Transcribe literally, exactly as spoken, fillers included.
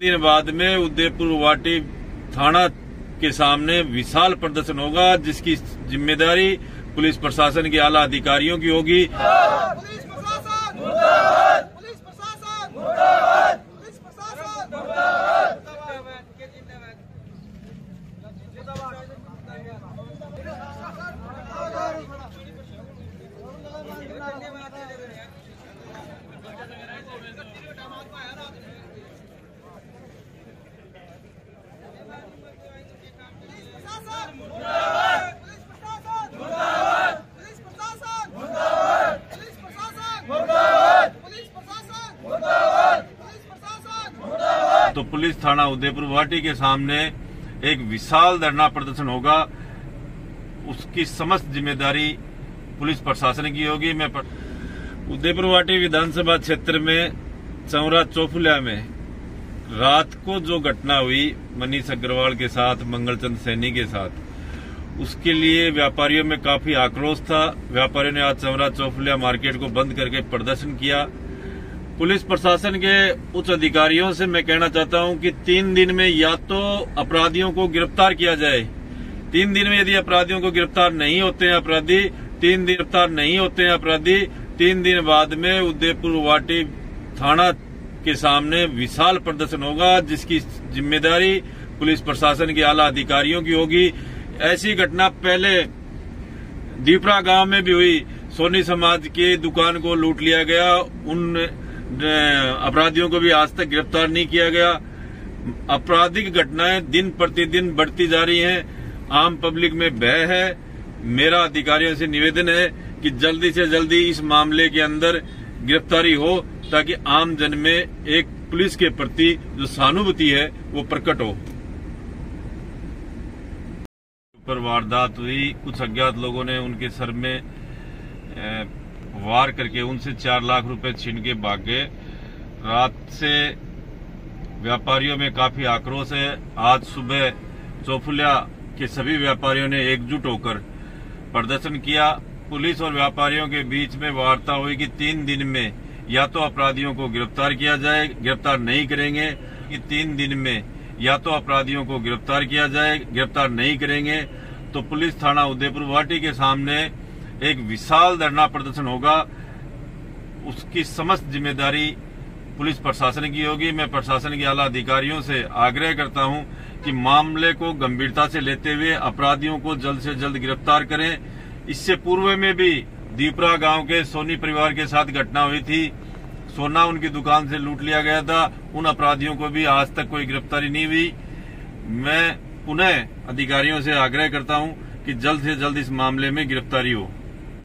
दिन बाद में उदयपुर वाटी थाना के सामने विशाल प्रदर्शन होगा, जिसकी जिम्मेदारी पुलिस प्रशासन के आला अधिकारियों की होगी। पुलिस प्रशासन मुर्दाबाद, पुलिस प्रशासन मुर्दाबाद, पुलिस प्रशासन मुर्दाबाद। तो पुलिस थाना उदयपुर वाटी के सामने एक विशाल धरना प्रदर्शन होगा, उसकी समस्त जिम्मेदारी पुलिस प्रशासन की होगी। मैं उदयपुर वाटी विधानसभा क्षेत्र में चौरा चौफुलिया में रात को जो घटना हुई मनीष अग्रवाल के साथ, मंगलचंद सैनी के साथ, उसके लिए व्यापारियों में काफी आक्रोश था। व्यापारियों ने आज चौरा चौफुलिया मार्केट को बंद करके प्रदर्शन किया। पुलिस प्रशासन के उच्च अधिकारियों से मैं कहना चाहता हूं कि तीन दिन में या तो अपराधियों को गिरफ्तार किया जाए। तीन दिन में यदि अपराधियों को गिरफ्तार नहीं होते हैं अपराधी तीन दिन गिरफ्तार नहीं होते हैं अपराधी तीन दिन बाद में उदयपुर वाटी थाना के सामने विशाल प्रदर्शन होगा, जिसकी जिम्मेदारी पुलिस प्रशासन के आला अधिकारियों की होगी। ऐसी घटना पहले दीपरा गांव में भी हुई। सोनी समाज की दुकान को लूट लिया गया, उन अपराधियों को भी आज तक गिरफ्तार नहीं किया गया। आपराधिक घटनाएं दिन प्रतिदिन बढ़ती जा रही हैं। आम पब्लिक में भय है। मेरा अधिकारियों से निवेदन है कि जल्दी से जल्दी इस मामले के अंदर गिरफ्तारी हो, ताकि आम जन में एक पुलिस के प्रति जो सहानुभूति है वो प्रकट हो। पर वारदात हुई, कुछ अज्ञात लोगों ने उनके सर में वार करके उनसे चार लाख रुपए छीन के भाग गए। रात से व्यापारियों में काफी आक्रोश है। आज सुबह चौफुलिया के सभी व्यापारियों ने एकजुट होकर प्रदर्शन किया। पुलिस और व्यापारियों के बीच में वार्ता हुई कि तीन दिन में या तो अपराधियों को गिरफ्तार किया जाए, गिरफ्तार नहीं करेंगे कि तीन दिन में या तो अपराधियों को गिरफ्तार किया जाए, गिरफ्तार नहीं करेंगे तो पुलिस थाना उदयपुर वाटी के सामने एक विशाल धरना प्रदर्शन होगा, उसकी समस्त जिम्मेदारी पुलिस प्रशासन की होगी। मैं प्रशासन के आला अधिकारियों से आग्रह करता हूं कि मामले को गंभीरता से लेते हुए अपराधियों को जल्द से जल्द गिरफ्तार करें। इससे पूर्व में भी दीपरा गांव के सोनी परिवार के साथ घटना हुई थी। सोना उनकी दुकान से लूट लिया गया था। उन अपराधियों को भी आज तक कोई गिरफ्तारी नहीं हुई। मैं पुनः अधिकारियों से आग्रह करता हूं कि जल्द से जल्द इस मामले में गिरफ्तारी हो।